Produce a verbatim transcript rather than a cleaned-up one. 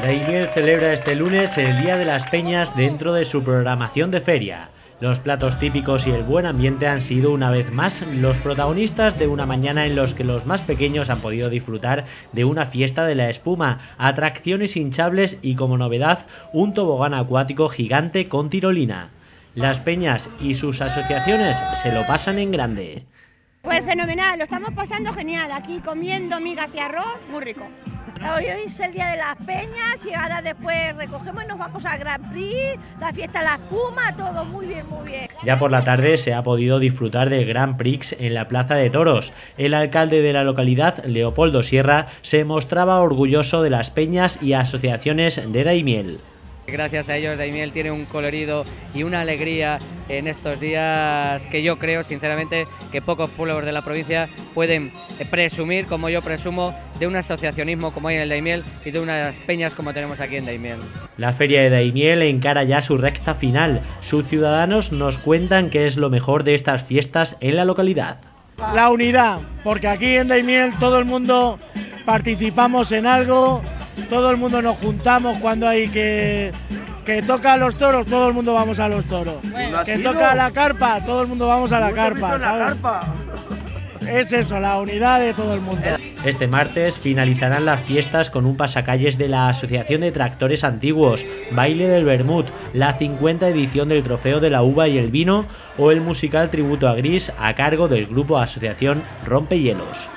Daimiel celebra este lunes el Día de las Peñas dentro de su programación de feria. Los platos típicos y el buen ambiente han sido una vez más los protagonistas de una mañana en los que los más pequeños han podido disfrutar de una fiesta de la espuma, atracciones hinchables y, como novedad, un tobogán acuático gigante con tirolina. Las peñas y sus asociaciones se lo pasan en grande. Pues fenomenal, lo estamos pasando genial, aquí comiendo migas y arroz, muy rico. Hoy es el Día de las Peñas y ahora después recogemos y nos vamos a Grand Prix, la fiesta de la espuma, todo muy bien, muy bien. Ya por la tarde se ha podido disfrutar del Grand Prix en la Plaza de Toros. El alcalde de la localidad, Leopoldo Sierra, se mostraba orgulloso de las peñas y asociaciones de Daimiel. Gracias a ellos Daimiel tiene un colorido y una alegría en estos días que yo creo sinceramente que pocos pueblos de la provincia pueden presumir, como yo presumo, de un asociacionismo como hay en el Daimiel y de unas peñas como tenemos aquí en Daimiel. La feria de Daimiel encara ya su recta final. Sus ciudadanos nos cuentan qué es lo mejor de estas fiestas en la localidad. La unidad, porque aquí en Daimiel todo el mundo participamos en algo. Todo el mundo nos juntamos cuando hay que que toca a los toros, todo el mundo vamos a los toros. Bueno, que toca la carpa, todo el mundo vamos a la carpa, ¿sabes? La carpa. Es eso, la unidad de todo el mundo. Este martes finalizarán las fiestas con un pasacalles de la Asociación de Tractores Antiguos, baile del Vermut, la cincuenta edición del Trofeo de la Uva y el Vino o el musical tributo a Gris a cargo del grupo Asociación Rompehielos.